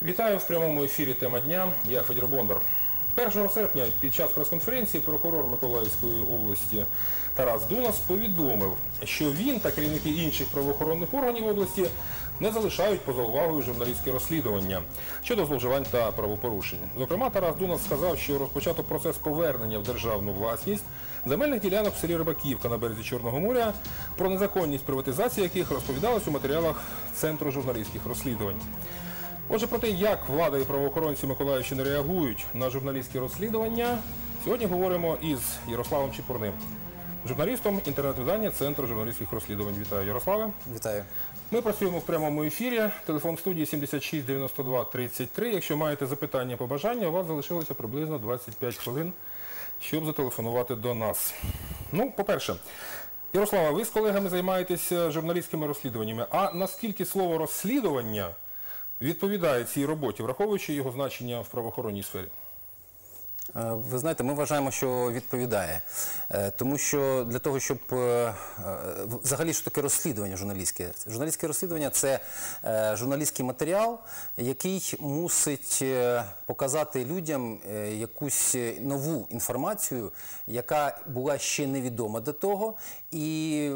Вітаю в прямому ефірі «Тема дня». Я Федір Бондар. 1 серпня під час прес-конференції прокурор Миколаївської області Тарас Дунас повідомив, що він та керівники інших правоохоронних органів області не залишають поза увагою журналістське розслідування щодо зловживань та правопорушень. Зокрема, Тарас Дунас сказав, що розпочато процес повернення в державну власність земельних ділянок в селі Рибаківка на березі Чорного моря, про незаконність приватизації яких розповідалось у матеріалах Центру журналістських розслідувань. Отже, про те, як влада і правоохоронці Миколаївщини реагують на журналістські розслідування, сьогодні говоримо із Ярославом Чепурним, журналістом інтернет-видання Центру журналістських розслідувань. Вітаю, Ярославе. Вітаю. Ми працюємо в прямому ефірі. Телефон студії 76 92 33. Якщо маєте запитання, побажання, у вас залишилося приблизно 25 хвилин, щоб зателефонувати до нас. Ну, по-перше, Ярослава, ви з колегами займаєтеся журналістськими розслідуваннями. А наскільки слово «розслідування» відповідає цій роботі, враховуючи його значення в правоохоронній сфері? Ви знаєте, ми вважаємо, що відповідає. Тому що для того, щоб... Взагалі, що таке розслідування журналістське? Журналістське розслідування – це журналістський матеріал, який мусить показати людям якусь нову інформацію, яка була ще невідома до того, і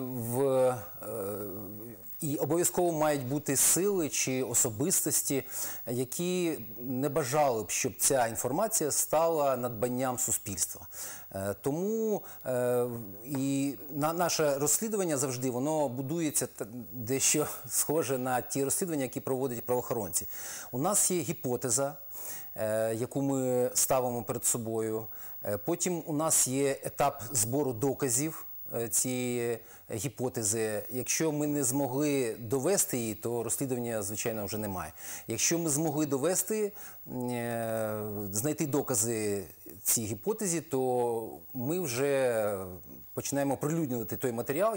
обов'язково мають бути сили чи особистості, які не бажали б, щоб ця інформація стала надбанням суспільства. Тому і наше розслідування завжди, воно будується дещо схоже на ті розслідування, які проводять правоохоронці. У нас є гіпотеза, яку ми ставимо перед собою. Потім у нас є етап збору доказів цієї гіпотези. Якщо ми не змогли довести її, то розслідування, звичайно, вже немає. Якщо ми змогли довести, знайти докази цій гіпотезі, то ми вже починаємо оприлюднювати той матеріал,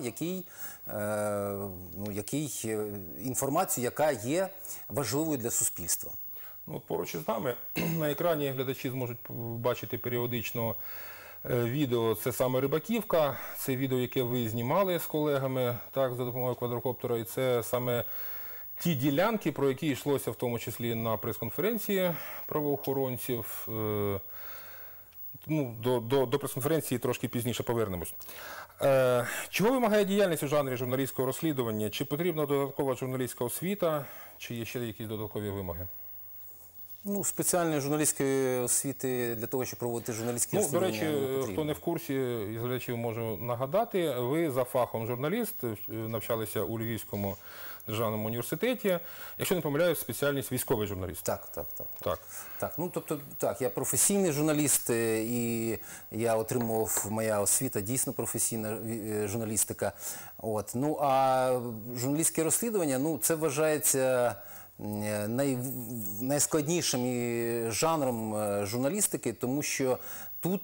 інформацію, яка є важливою для суспільства. Ну, поруч із нами на екрані глядачі зможуть бачити періодично відео. Це саме Рибаківка, це відео, яке ви знімали з колегами за допомогою квадрокоптера. І це саме ті ділянки, про які йшлося в тому числі на прес-конференції правоохоронців. До прес-конференції трошки пізніше повернемось. Чого вимагає діяльність у жанрі журналістського розслідування? Чи потрібна додаткова журналістська освіта, чи є ще якісь додаткові вимоги? Ну, спеціальної журналістської освіти для того, щоб проводити журналістські розслідування, не потрібно. До речі, хто не в курсі, із глядачів можу нагадати, ви за фахом журналіст, навчалися у Львівському державному університеті. Якщо не помиляюсь, спеціальність військовий журналіст. Так, я професійний журналіст, і я отримував, моя освіта дійсно професійна журналістика. Ну, а журналістське розслідування, це вважається найскладнішим жанром журналістики, тому що тут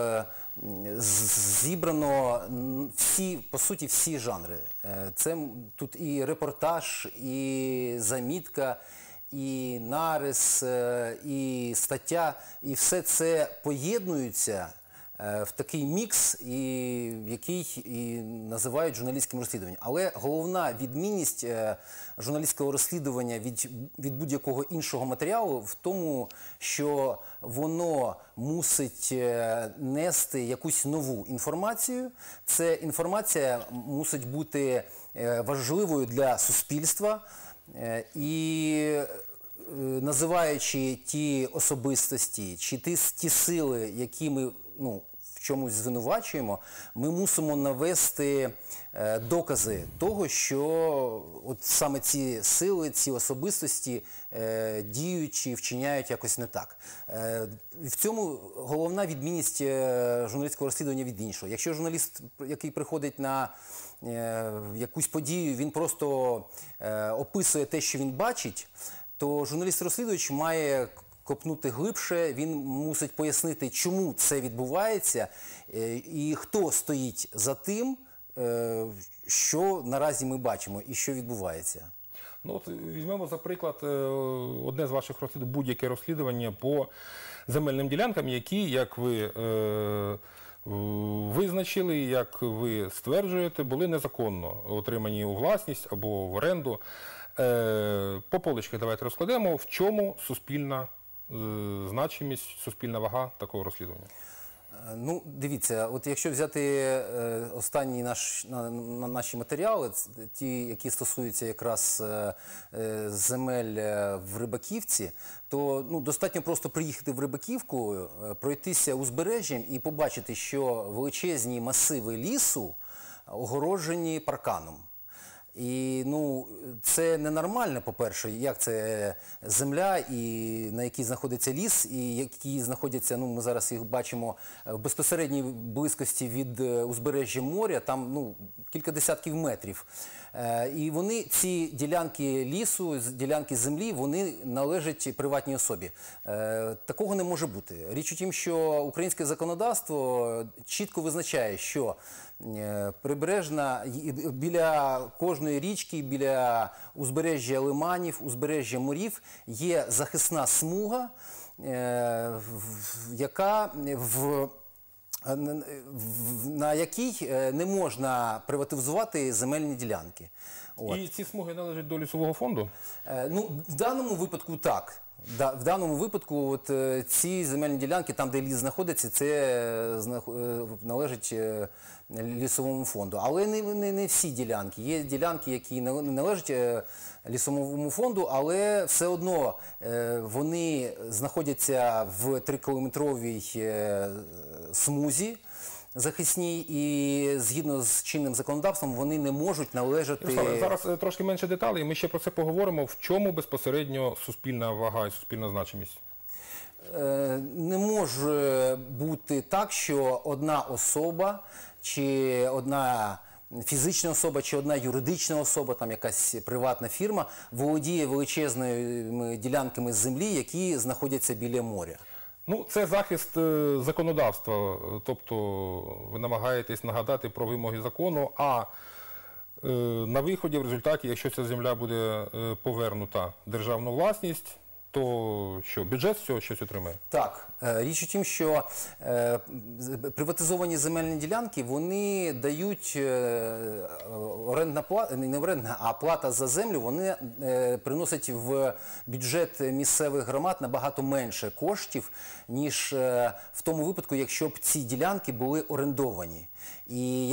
зібрано по суті, всі жанри. Тут і репортаж, і замітка, і нарис, і стаття, і все це поєднується в такий мікс, який і називають журналістським розслідуванням. Але головна відмінність журналістського розслідування від будь-якого іншого матеріалу в тому, що воно мусить нести якусь нову інформацію. Ця інформація мусить бути важливою для суспільства, і називаючи ті особистості чи ті сили, які ми в чомусь звинувачуємо, ми мусимо навести докази того, що от саме ці сили, ці особистості діють чи вчиняють якось не так. В цьому головна відмінність журналістського розслідування від іншого. Якщо журналіст, який приходить на якусь подію, він просто описує те, що він бачить, то журналіст-розслідувач має копнути глибше, він мусить пояснити, чому це відбувається і хто стоїть за тим, що наразі ми бачимо і що відбувається. Візьмемо, за приклад, одне з ваших розслідувань, будь-яке розслідування по земельним ділянкам, які, як ви визначили, як ви стверджуєте, були незаконно отримані у власність або в оренду. По поличках давайте розкладемо, в чому суспільна значимість, суспільна вага такого розслідування. Ну, дивіться, от якщо взяти останні наші матеріали, ті, які стосуються якраз земель в Рибаківці, то достатньо просто приїхати в Рибаківку, пройтися узбережжям і побачити, що величезні масиви лісу огороджені парканом. І це ненормально, по-перше, як це земля, і на якій знаходиться ліс, і які знаходяться, ми зараз їх бачимо в безпосередній близькості від узбережжя моря, там кілька десятків метрів. І ці ділянки лісу, ділянки землі, вони належать приватній особі. Такого не може бути. Річ у тім, що українське законодавство чітко визначає, що прибережна, біля кожної річки, біля узбережжя лиманів, узбережжя морів є захисна смуга, на якій не можна приватизувати земельні ділянки. І ці смуги належать до лісового фонду? В даному випадку так. В даному випадку ці земельні ділянки, там де ліс знаходиться, це належить лісовому фонду. Але не всі ділянки. Є ділянки, які не належать лісовому фонду, але все одно вони знаходяться в 3-кілометровій смузі захисній, і згідно з чинним законодавством вони не можуть належати... Зараз трошки менше деталей, ми ще про це поговоримо. В чому безпосередньо суспільна вага і суспільна значимість? Не може бути так, що одна особа, чи одна фізична особа, чи одна юридична особа, там якась приватна фірма, володіє величезними ділянками землі, які знаходяться біля моря. Це захист законодавства, тобто ви намагаєтесь нагадати про вимоги закону, а на виході, в результаті, якщо ця земля буде повернута державну власність, то що, бюджет з цього щось отримає? Так. Річ у тім, що приватизовані земельні ділянки, вони дають орендна плата, не орендна, а плата за землю, вони приносять в бюджет місцевих громад набагато менше коштів, ніж в тому випадку, якщо б ці ділянки були орендовані. І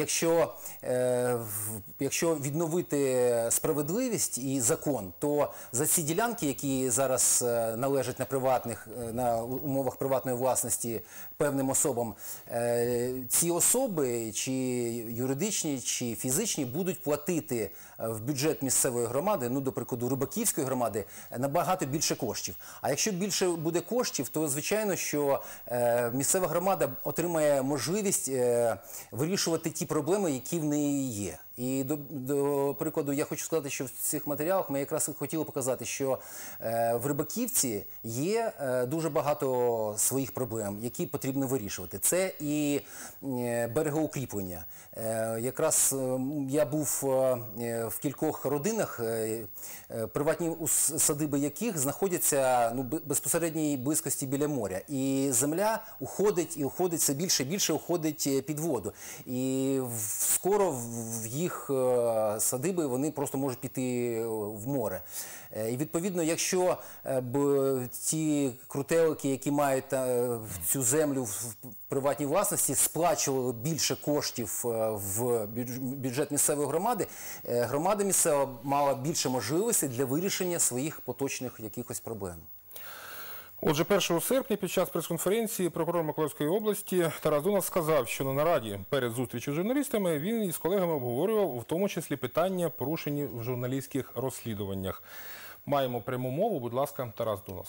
якщо відновити справедливість і закон, то за ці ділянки, які зараз належать на умовах приватної власності певним особам, ці особи, чи юридичні, чи фізичні, будуть платити в бюджет місцевої громади, до прикладу, Рибаківської громади, набагато більше коштів. А якщо більше буде коштів, то звичайно, що місцева громада отримає можливість вирішувати ті проблеми, які в неї є. І, до прикладу, я хочу сказати, що в цих матеріалах ми якраз хотіли показати, що в Рибаківці є дуже багато своїх проблем, які потрібно вирішувати. Це і берегоукріплення. Якраз я був в кількох родинах, приватні садиби яких знаходяться в безпосередній близькості біля моря. І земля уходить все більше і більше уходить під воду. І скоро в їх садиби вони просто можуть піти в море. І відповідно, якщо б ті крутелики, які мають цю землю в приватній власності, сплачували більше коштів в бюджет місцевої громади, громада місцева мала більше можливостей для вирішення своїх поточних якихось проблем. Отже, 1 серпня під час прес-конференції прокурор Миколаївської області Тарас Дунас сказав, що на нараді перед зустрічю з журналістами він із колегами обговорював, в тому числі, питання, порушені в журналістських розслідуваннях. Маємо пряму мову, будь ласка, Тарас Дунас.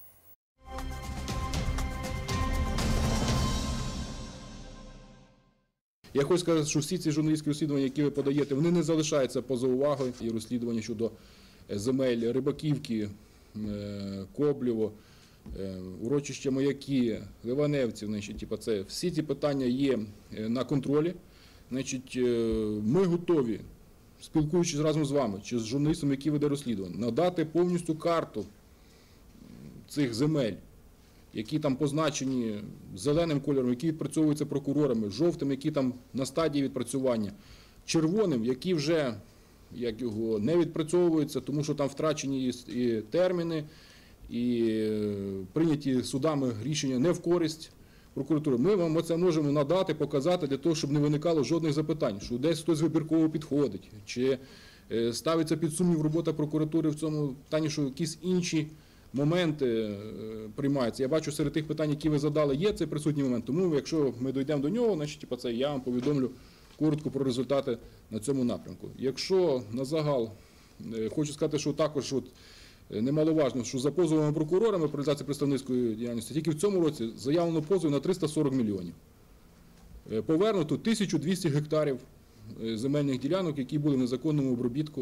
Я хочу сказати, що всі ці журналістські розслідування, які ви подаєте, вони не залишаються поза увагою. І розслідування щодо земель Рибаківки, Коблєво, урочища Маяки, Ливаневців, це всі ці питання є на контролі. Ми готові, спілкуючись разом з вами, чи з журналістом, який веде розслідування, надати повністю карту цих земель, які там позначені зеленим кольором, які відпрацьовуються прокурорами, жовтим, які там на стадії відпрацювання, червоним, які вже як його, не відпрацьовується, тому що там втрачені і терміни, і прийняті судами рішення не в користь прокуратури. Ми вам це можемо надати, показати для того, щоб не виникало жодних запитань, що десь хтось вибірково підходить, чи ставиться під сумнів робота прокуратури в цьому питанні, що якісь інші моменти приймаються. Я бачу, серед тих питань, які ви задали, є цей присутній момент. Тому, якщо ми дійдемо до нього, значить, я вам повідомлю коротко про результати на цьому напрямку. Якщо на загал, хочу сказати, що також немаловажно, що за позовами прокурорами про реалізацію представницької діяльності тільки в цьому році заявлено позов на 340 мільйонів. Повернуто 1200 гектарів земельних ділянок, які були в незаконному обробітку.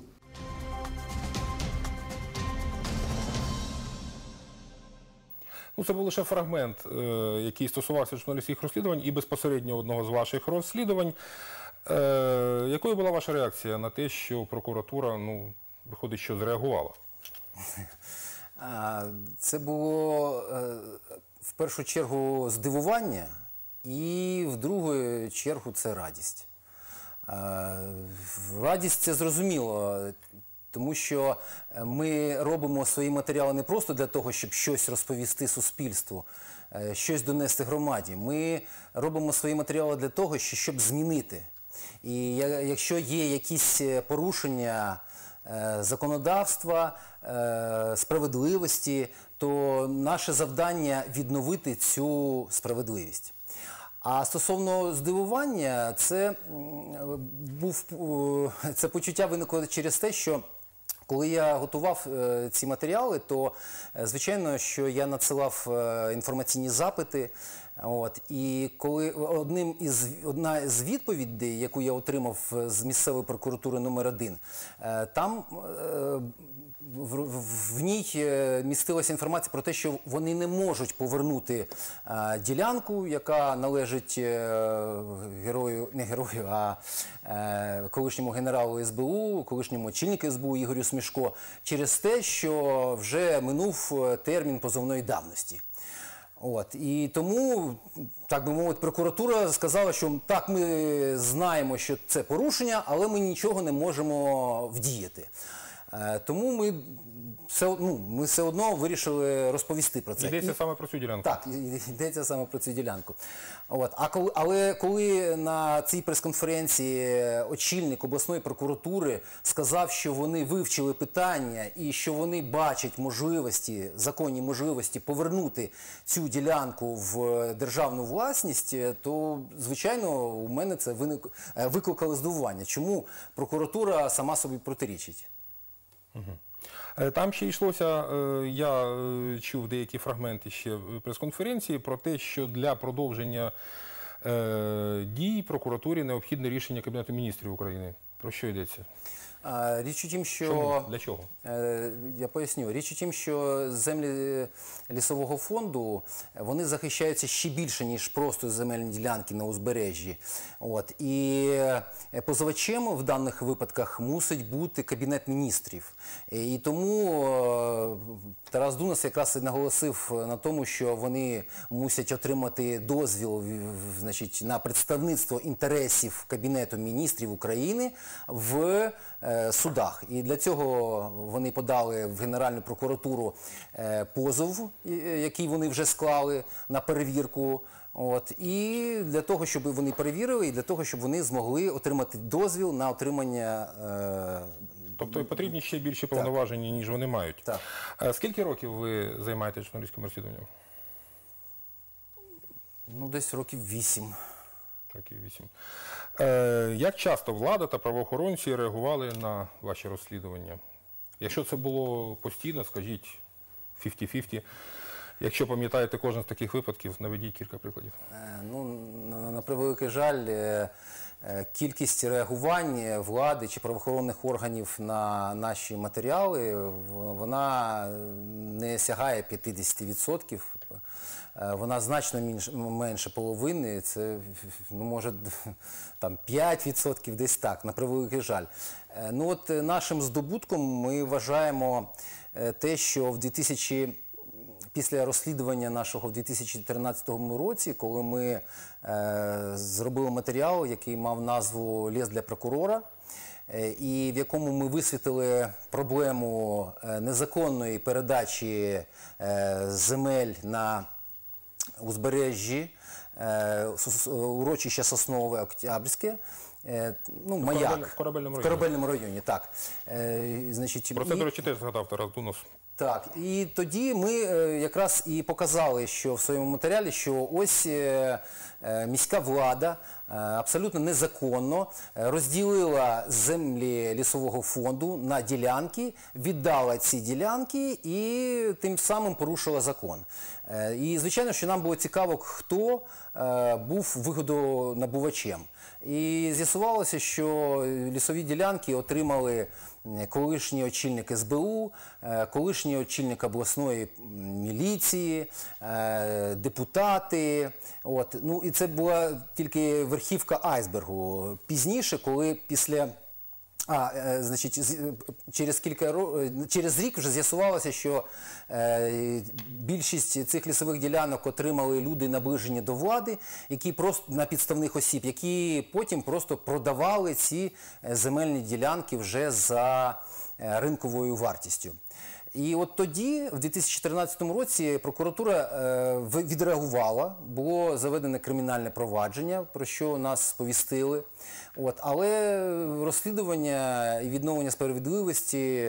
Ну, це був лише фрагмент, який стосувався журналістських розслідувань і безпосередньо одного з ваших розслідувань. Якою була ваша реакція на те, що прокуратура, виходить, що зреагувала? Це було в першу чергу здивування і в другу чергу це радість. Радість – це зрозуміло, тому що ми робимо свої матеріали не просто для того, щоб щось розповісти суспільству, щось донести громаді. Ми робимо свої матеріали для того, щоб змінити. І якщо є якісь порушення законодавства, справедливості, то наше завдання – відновити цю справедливість. А стосовно здивування, це почуття виникло через те, що коли я готував ці матеріали, то, звичайно, що я надсилав інформаційні запити. І коли одна з відповідей, яку я отримав з місцевої прокуратури номер 1, там в ній містилася інформація про те, що вони не можуть повернути ділянку, яка належить колишньому генералу СБУ, колишньому очільнику СБУ Ігорю Смішко, через те, що вже минув термін позовної давності. І тому, так би мовити, прокуратура сказала, що так, ми знаємо, що це порушення, але ми нічого не можемо вдіяти. Тому ми все одно вирішили розповісти про це. Йдеться саме про цю ділянку? Так, йдеться саме про цю ділянку. Але коли на цій прес-конференції очільник обласної прокуратури сказав, що вони вивчили питання і що вони бачать можливості, законні можливості повернути цю ділянку в державну власність, то, звичайно, у мене це викликало здивування. Чому прокуратура сама собі протирічить? Там ще йшлося, я чув деякі фрагменти ще прес-конференції про те, що для продовження дій прокуратурі необхідне рішення Кабінету міністрів України. Про що йдеться? Річ у тім, що... Чому? Для чого? Я поясню. Річ у тім, що землі лісового фонду, вони захищаються ще більше, ніж просто земельні ділянки на узбережжі. І позивачем в даних випадках мусить бути Кабінет міністрів. І тому Тарас Дунас якраз і наголосив на тому, що вони мусять отримати дозвіл, значить, на представництво інтересів Кабінету міністрів України в судах. І для цього вони подали в Генеральну прокуратуру позов, який вони вже склали на перевірку. І для того, щоб вони перевірили, і для того, щоб вони змогли отримати дозвіл на отримання... Тобто потрібні ще більші повноваження, ніж вони мають. Так. Скільки років ви займаєтесь журналістським розслідуванням? Десь років 8. Років 8. Як часто влада та правоохоронці реагували на ваші розслідування? Якщо це було постійно, скажіть 50-50. Якщо пам'ятаєте кожен з таких випадків, наведіть кілька прикладів. На превеликий жаль, кількість реагувань влади чи правоохоронних органів на наші матеріали, вона не сягає 50%. Вона значно менше половини, це, може, там 5%, десь так, на превеликий жаль. Нашим здобутком ми вважаємо те, що після розслідування нашого в 2013 році, коли ми зробили матеріал, який мав назву «Ліс для прокурора», і в якому ми висвітили проблему незаконної передачі земель на узбережжі, урочище Соснове, Октябрьське, ну, Маяк. В Корабельному В районі. Корабельному районі, так. Значить, Про це, до речі, теж згадав Тарас Дунос. так, і тоді ми якраз і показали, що в своєму матеріалі, що ось міська влада абсолютно незаконно розділила землі лісового фонду на ділянки, віддала ці ділянки і тим самим порушила закон. І, звичайно, що нам було цікаво, хто був вигодонабувачем. І з'ясувалося, що лісові ділянки отримали колишній очільник СБУ, колишній очільник обласної міліції, депутати. От. Ну, і це була тільки верхівка айсбергу. Пізніше, коли після... значить, через рік вже з'ясувалося, що більшість цих лісових ділянок отримали люди, наближені до влади, які просто на підставних осіб, які потім просто продавали ці земельні ділянки вже за ринковою вартістю. І от тоді, в 2014 році, прокуратура відреагувала, було заведене кримінальне провадження, про що нас сповістили. От, але розслідування і відновлення справедливості,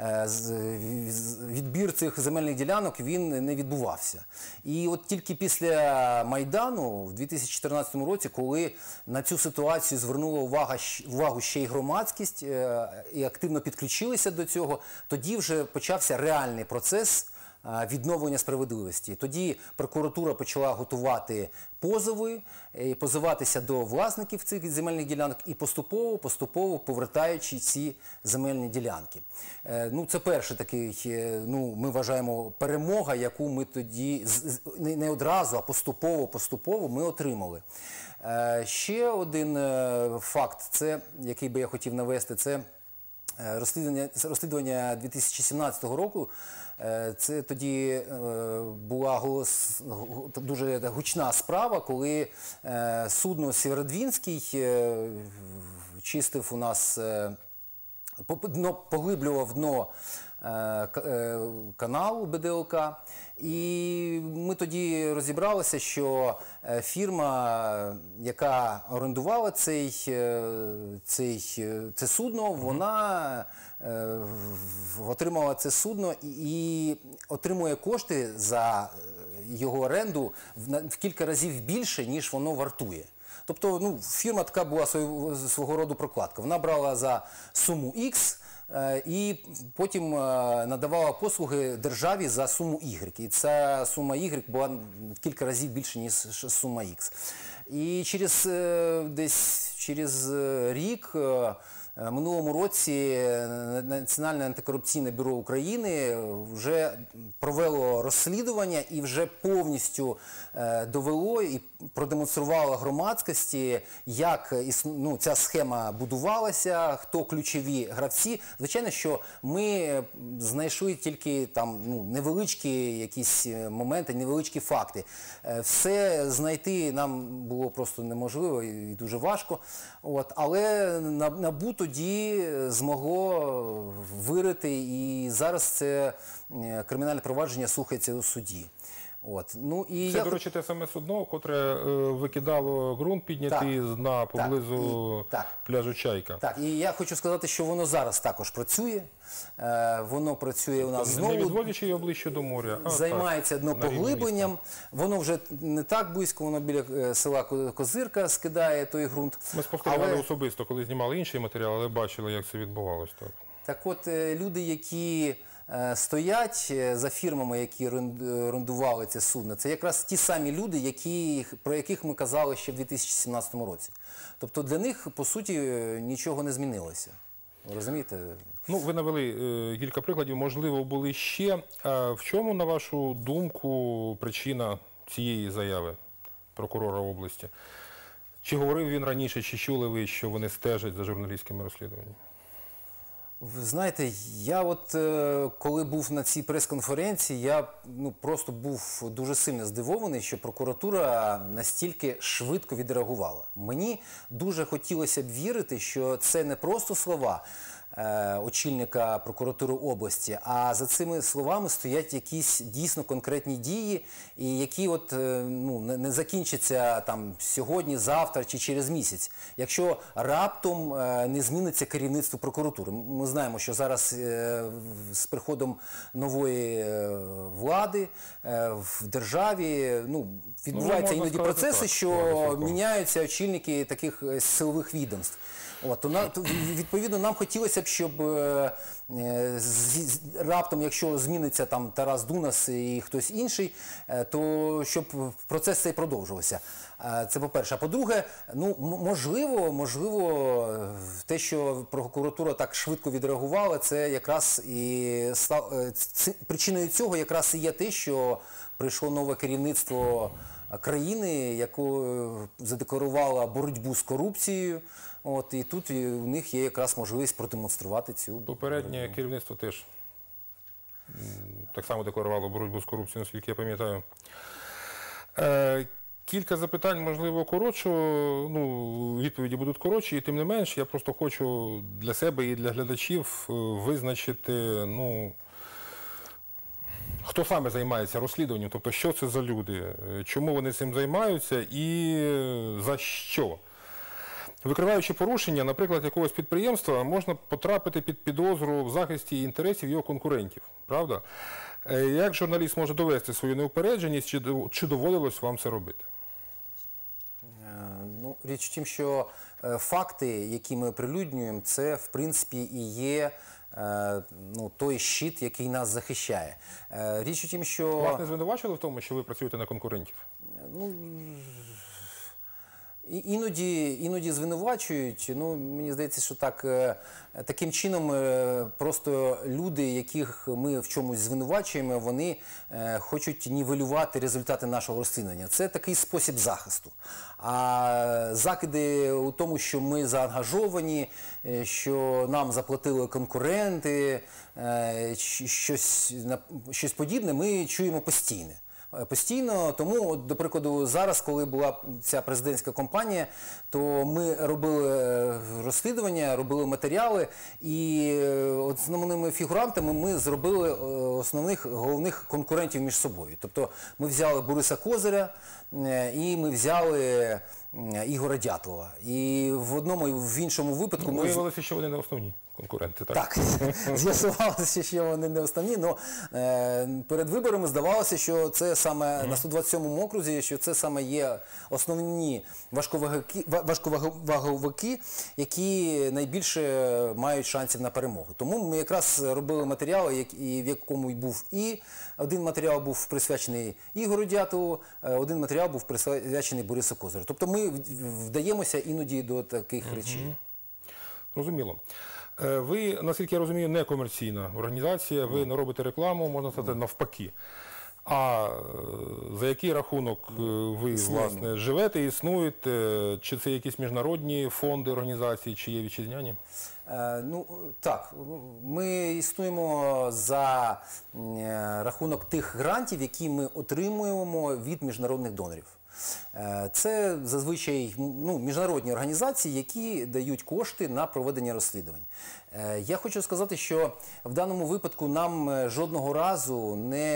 відбір цих земельних ділянок, він не відбувався. І от тільки після Майдану, в 2014 році, коли на цю ситуацію звернула увагу ще й громадськість і активно підключилися до цього, тоді вже почався реальний процес відновлення справедливості. Тоді прокуратура почала готувати позови, позиватися до власників цих земельних ділянок і поступово повертаючи ці земельні ділянки. Ну, це перший такий, ну, ми вважаємо, перемога, яку ми тоді не одразу, а поступово ми отримали. Ще один факт, це, який би я хотів навести, це розслідування 2017 року. Це тоді була дуже гучна справа, коли судно Сєвєродвінський чистив у нас, поглиблював дно каналу БДЛК. І ми тоді розібралися, що фірма, яка орендувала це судно, вона отримала це судно і отримує кошти за його оренду в кілька разів більше, ніж воно вартує. Тобто, ну, фірма така була свого роду прокладка. Вона брала за суму X, і потім надавала послуги державі за суму Y. І ця сума Y була в кілька разів більше, ніж сума X. І через рік, минулому році, Національне антикорупційне бюро України вже провело розслідування і вже повністю довело і продемонструвало громадськості, як ця схема будувалася, хто ключові гравці. Звичайно, що ми знайшли тільки там, невеличкі якісь моменти, невеличкі факти. Все знайти нам було просто неможливо і дуже важко. От, але НАБУ тоді змогло вирити, і зараз це кримінальне провадження слухається у суді. От. Ну, і це, до речі, те саме судно, котре викидало ґрунт піднятий з дна поблизу пляжу Чайка. Так, і я хочу сказати, що воно зараз також працює. Воно працює у нас знову. Не відводячи його ближче до моря. Займається днопоглибленням. Воно вже не так близько, воно біля села Козирка скидає той ґрунт. Ми спостерігали особисто, коли знімали інший матеріал, але бачили, як це відбувалося. Так от, люди, які стоять за фірмами, які орендували це судно, це якраз ті самі люди, про яких ми казали ще в 2017 році. Тобто для них, по суті, нічого не змінилося. Розумієте? Ну, ви навели кілька прикладів, можливо, були ще. В чому, на вашу думку, причина цієї заяви прокурора області? Чи говорив він раніше, чи чули ви, що вони стежать за журналістськими розслідуваннями? Ви знаєте, я от коли був на цій прес-конференції, я просто був дуже сильно здивований, що прокуратура настільки швидко відреагувала. Мені дуже хотілося б вірити, що це не просто слова очільника прокуратури області, а за цими словами стоять якісь дійсно конкретні дії, і які от, не закінчаться там сьогодні, завтра чи через місяць, якщо раптом не зміниться керівництво прокуратури. Ми знаємо, що зараз з приходом нової влади в державі відбуваються можна іноді сказати процеси, так, що міняються очільники таких силових відомств. Відповідно, нам хотілося б, щоб раптом, якщо зміниться там Тарас Дунас і хтось інший, то щоб процес цей продовжувався. Це по-перше. А по-друге, можливо, те, що прокуратура так швидко відреагувала, це якраз і причиною цього якраз і є те, що прийшло нове керівництво країни, яку задекларувала боротьбу з корупцією. І тут у них є якраз можливість продемонструвати цю Попереднє керівництво теж так само декларувало боротьбу з корупцією, наскільки я пам'ятаю. Кілька запитань, можливо, коротше, відповіді будуть коротші, і тим не менш, я просто хочу для себе і для глядачів визначити, хто саме займається розслідуванням, тобто що це за люди, чому вони цим займаються і за що. Викриваючи порушення, наприклад, якогось підприємства, можна потрапити під підозру в захисті інтересів його конкурентів, правда? Як журналіст може довести свою неупередженість, чи доводилось вам це робити? Річ в тім, що факти, які ми оприлюднюємо, це, в принципі, і є той щит, який нас захищає. Річ у тім, що... Вас не звинувачили в тому, що ви працюєте на конкурентів? Іноді звинувачують. Мені здається, що таким чином просто люди, яких ми в чомусь звинувачуємо, вони хочуть нівелювати результати нашого розслідування. Це такий спосіб захисту. А закиди у тому, що ми заангажовані, що нам заплатили конкуренти, щось подібне, ми чуємо постійно, тому, до прикладу, зараз, коли була ця президентська кампанія, то ми робили розслідування, робили матеріали, і основними фігурантами ми зробили головних конкурентів між собою. Тобто ми взяли Бориса Козиря і ми взяли Ігоря Дятлова. І в одному і в іншому випадку... Виявилося, що вони не основні конкуренти, так? Так, з'ясувалося, що вони не основні, але перед виборами здавалося, що це саме на 127-му окрузі, що це саме є основні важковаговики, які найбільше мають шансів на перемогу. Тому ми якраз робили матеріал, в якому був і один матеріал був присвячений Ігорю Дятлову, один матеріал був присвячений Борису Козирю. Тобто ми вдаємося іноді до таких речей. Зрозуміло. Ви, наскільки я розумію, не комерційна організація, ви не робите рекламу, можна сказати, навпаки. А за який рахунок ви, власне, живете, існуєте? Чи це якісь міжнародні фонди, організації, чи є вітчизняні? Так, ми існуємо за рахунок тих грантів, які ми отримуємо від міжнародних донорів. Це зазвичай міжнародні організації, які дають кошти на проведення розслідувань. Я хочу сказати, що в даному випадку нам жодного разу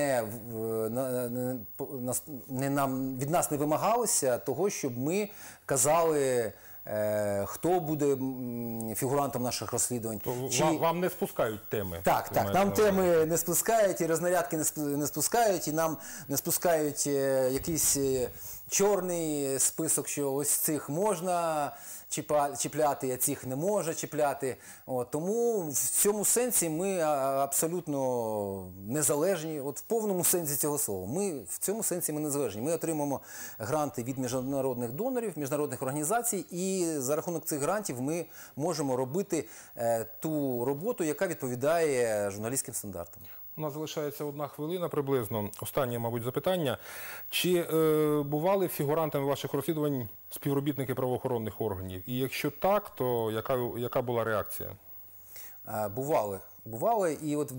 від нас не вимагалося того, щоб ми казали, хто буде фігурантом наших розслідувань. Вам не спускають теми? Так, нам теми не спускають, і рознарядки не спускають, і нам не спускають якийсь чорний список, що ось цих можна чіпляти, а цих не може чіпляти. Тому в цьому сенсі ми абсолютно незалежні, в повному сенсі цього слова. В цьому сенсі ми незалежні. Ми отримуємо гранти від міжнародних донорів, міжнародних організацій, і за рахунок цих грантів ми можемо робити ту роботу, яка відповідає журналістським стандартам. У нас залишається 1 хвилина приблизно. Останнє, мабуть, запитання. Чи бували фігурантами ваших розслідувань співробітники правоохоронних органів? І якщо так, то яка була реакція? Бували. І от в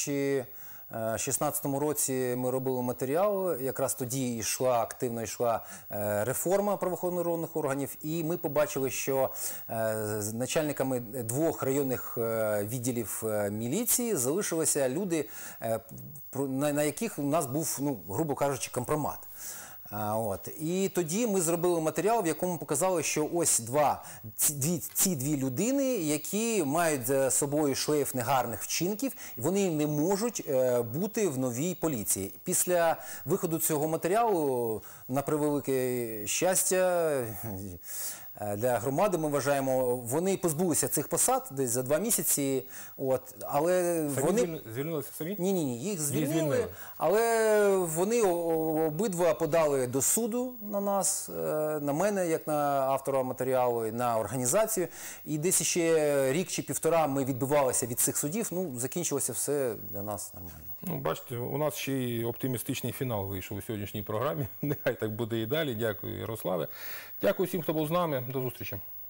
2016 році ми робили матеріал, якраз тоді активно йшла реформа правоохоронних органів, і ми побачили, що з начальниками 2 районних відділів міліції залишилися люди, на яких у нас був, грубо кажучи, компромат. І тоді ми зробили матеріал, в якому показали, що ось ці дві людини, які мають за собою шлейф негарних вчинків, вони не можуть бути в новій поліції. Після виходу цього матеріалу, на превелике щастя для громади, ми вважаємо, вони позбулися цих посад десь за 2 місяці. Але вони звільнилися самі? Ні, їх звільнили, але вони обидва подали до суду на нас, на мене, як на автора матеріалу, і на організацію. І десь ще рік чи півтора ми відбивалися від цих судів, закінчилося все для нас нормально. Бачите, у нас ще й оптимістичний фінал вийшов у сьогоднішній програмі. Нехай так буде і далі. Дякую, Ярославе. Дякую всім, хто був з нами. До зустрічі.